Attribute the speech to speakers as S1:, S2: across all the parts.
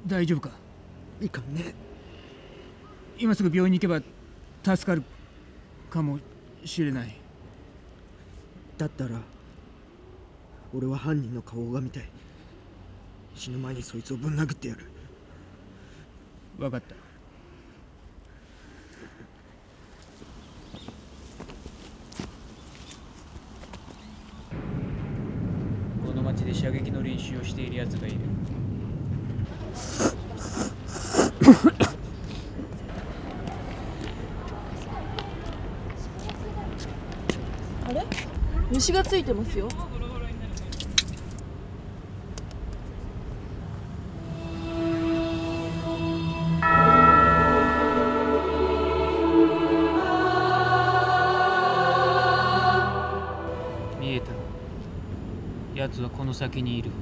S1: 大丈夫か？
S2: いかんね。
S1: 今すぐ病院に行けば助かるかもしれない。
S2: だったら俺は犯人の顔を拝みたい。死ぬ前にそいつをぶん殴ってやる。
S1: 分かった。この町で射撃の練習をしているやつがいる。
S3: あれ？虫がついてますよ。
S1: 見えた。奴はこの先にいる。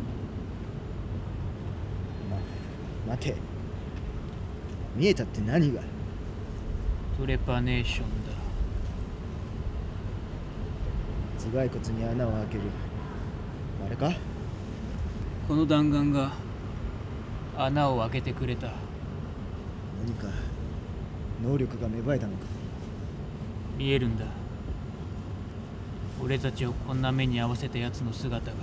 S2: 待て。見えたって何が？
S1: トレパネーションだ。
S2: 頭蓋骨に穴を開ける。あれか？
S1: この弾丸が穴を開けてくれた。
S2: 何か能力が芽生えたのか？
S1: 見えるんだ。俺たちをこんな目に遭わせた奴の姿が。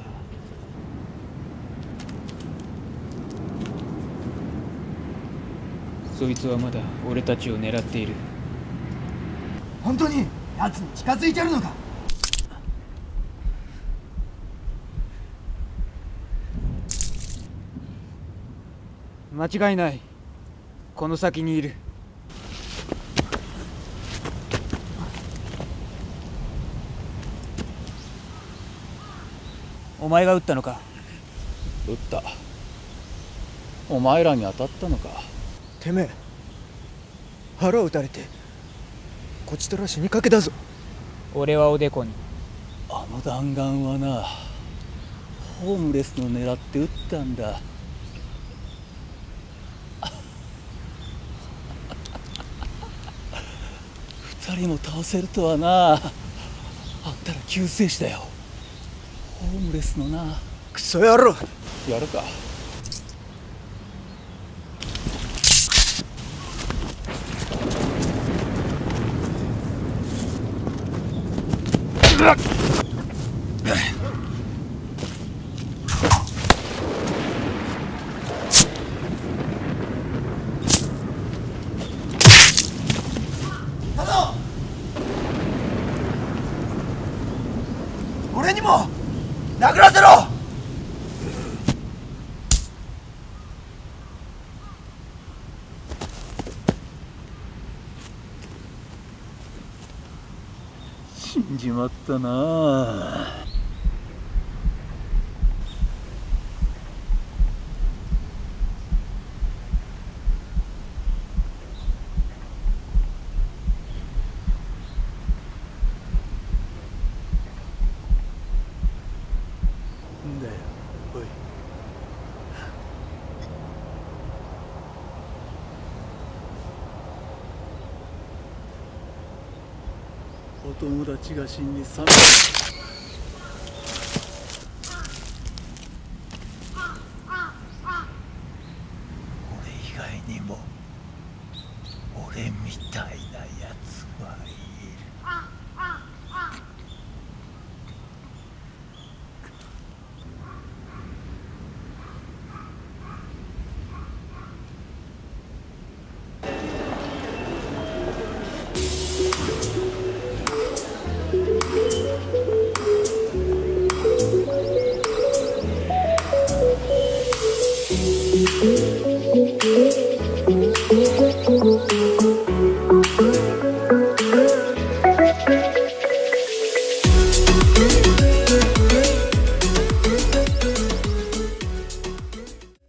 S1: そいつはまだ俺たちを狙っている。
S2: 本当に奴に近づいてるのか？
S1: 間違いない。この先にいる。お前が撃ったのか？
S4: 撃った。お前らに当たったのか？
S2: てめえ腹を撃たれてこちとら死にかけだぞ。
S1: 俺はおでこに。
S4: あの弾丸はな、ホームレスの狙って撃ったんだ。2人も倒せるとはな。あったら救世主だよ。ホームレスのな。
S2: クソ野郎。
S4: やるか。
S2: 俺にも殴らせろ。
S4: 死んじまったなあ。んだよ、おい。お友達が死んで3年。俺以外にも俺みたいなやつはいる。